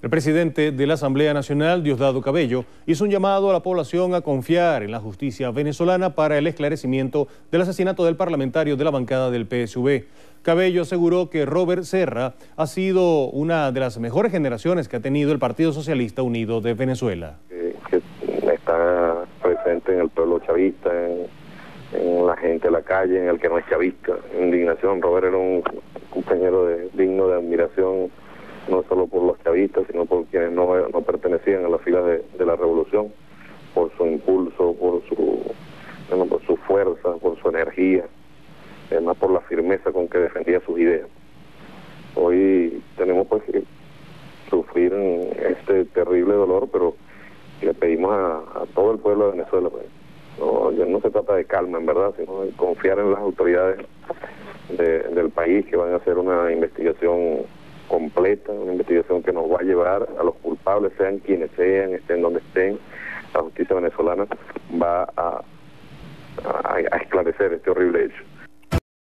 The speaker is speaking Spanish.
El presidente de la Asamblea Nacional, Diosdado Cabello, hizo un llamado a la población a confiar en la justicia venezolana para el esclarecimiento del asesinato del parlamentario de la bancada del PSV. Cabello aseguró que Robert Serra ha sido una de las mejores generaciones que ha tenido el Partido Socialista Unido de Venezuela. Que está presente en el pueblo chavista, en la gente de la calle, en el que no es chavista. Indignación. Robert era un compañero digno de admiración, no solo por los chavistas, sino por quienes no pertenecían a las filas de la revolución, por su impulso, por su fuerza, por su energía, además por la firmeza con que defendía sus ideas. Hoy tenemos pues que sufrir este terrible dolor, pero le pedimos a todo el pueblo de Venezuela, pues, no se trata de calma en verdad, sino de confiar en las autoridades del país, que van a hacer una investigación completa, una investigación que nos va a llevar a los culpables, sean quienes sean, estén donde estén. La justicia venezolana va a esclarecer este horrible hecho.